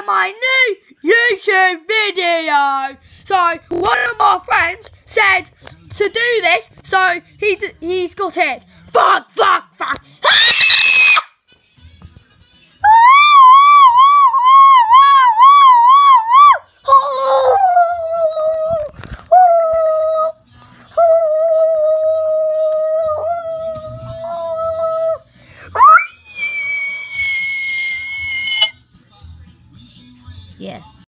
share my new YouTube video. So one of my friends said to do this, so he's got it. Fuck.